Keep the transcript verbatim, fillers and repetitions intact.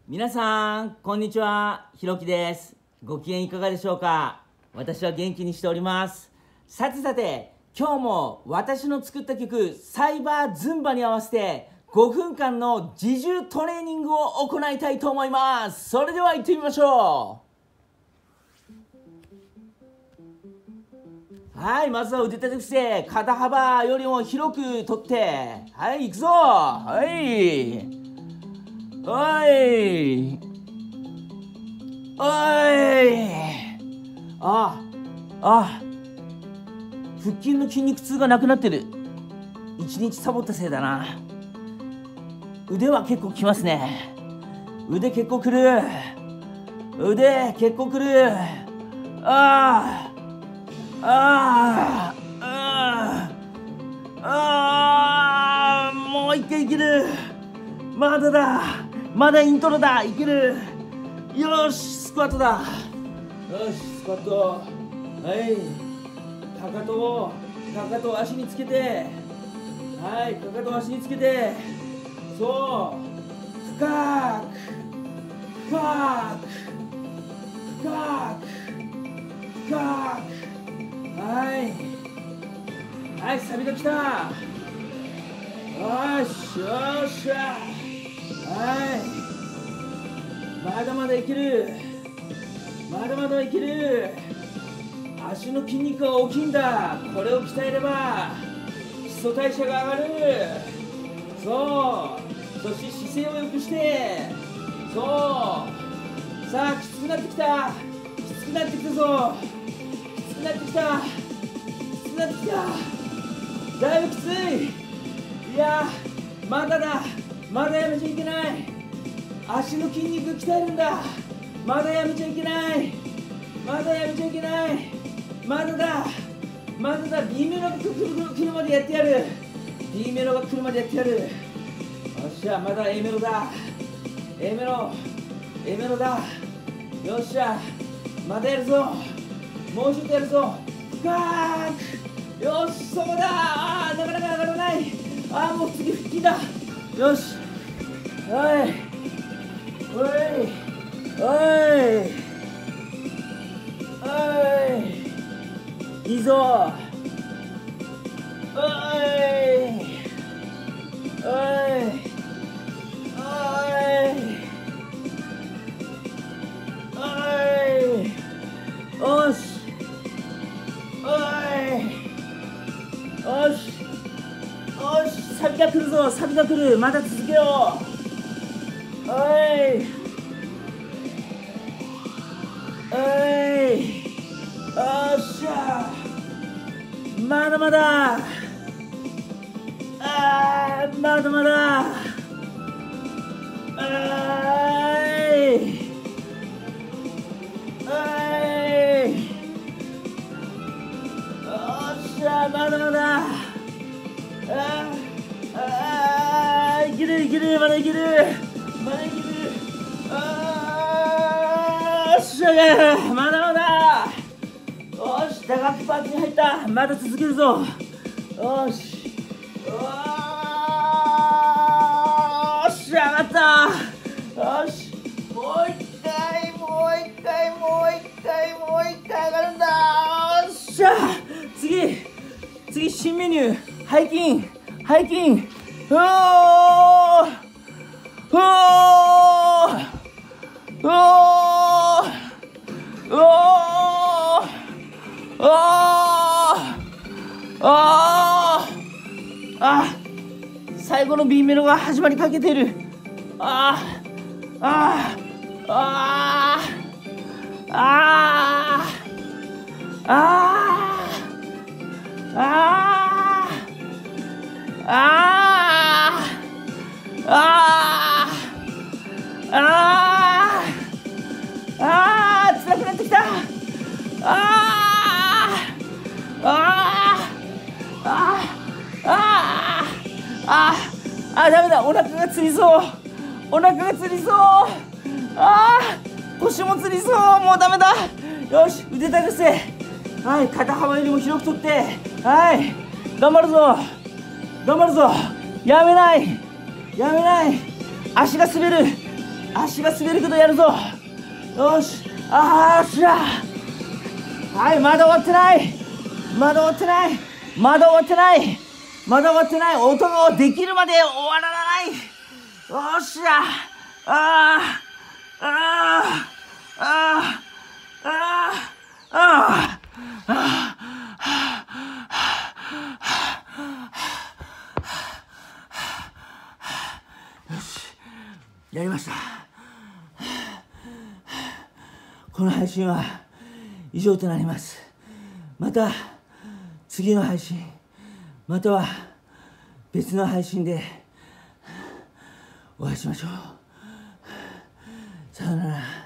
皆さんこんにちは、ひろきです。ご機嫌いかがでしょうか。私は元気にしております。さてさて、今日も私の作った曲サイバーズンバに合わせてごふんかんの自重トレーニングを行いたいと思います。それでは行ってみましょう。はい、まずは腕立て伏せ、肩幅よりも広く取って、はい、行くぞ。はいおいおいああ腹筋の筋肉痛がなくなってる。一日サボったせいだな。腕は結構きますね。腕結構くる。腕結構くる。ああああああもう一回いける。まだだまだイントロだ。いける。よし、スクワットだ。よし、スクワット。はい、かかとをかかとを足につけて、はい、かかとを足につけて、そう深く深く深く深く、はいはい、サビがきた。よしよっしゃ。はい、まだまだいける。まだまだいける。足の筋肉は大きいんだ。これを鍛えれば基礎代謝が上がる。そうそして姿勢を良くして、そうさあ、きつくなってきた。きつくなってきたぞ。きつくなってきた。きつくなってきた。だいぶきつい。いやまだだ。まだやめちゃいけない。足の筋肉鍛えるんだ。まだやめちゃいけない。まだやめちゃいけない。まだだまだだ。 B メロが来るまでやってやる。 B メロが来るまでやってやる。よっしゃ、まだ A メロだ。 A メロ A メロだ。よっしゃ、まだやるぞ。もうちょっとやるぞ。深く。よし、そこだ。あーなかなか上がらない。あーもう次腹筋だ。よし、はいおいおいおい、いいぞ。おいおいおいおい、よしおいよしよし、サビが来るぞ。サビが来る。まだ続けよう。おいおい、よっしゃ、まだまだ。あーまだまだ。あーいおい、よっしゃ、まだまだ。あーあーいけるいける。まだいける。まだいける。あーよっしゃ、まだまだ。よし、打楽パーツに入った。まだ続けるぞ。よしよーし、上がった。よし、もう一回もう一回もう一回もう一回上がるんだ。よっしゃ、次次新メニュー、背筋背筋。おーおーおーおーおーあーあ、最後の B メロが始まりかけてる。あーあーあーあーあーあーあーあーあー辛くなってきた。あーあーあーあーあーあ、ダメだ。お腹がつりそう。お腹がつりそう。あー腰もつりそう。もうダメだ。よし、腕立て伏せ。はい、肩幅よりも広く取って、はい、頑張るぞ頑張るぞ。やめないやめない。足が滑る足が滑るけどやるぞ。よし、あーしゃ。はい、まだ終わってない。まだ終わってない。まだ終わってない。まだ終わってない。音ができるまで終わらない。よっしゃ。あーあーあーあーあーあーよし、やりました。この配信は以上となります。また次の配信、または別の配信でお会いしましょう。さようなら。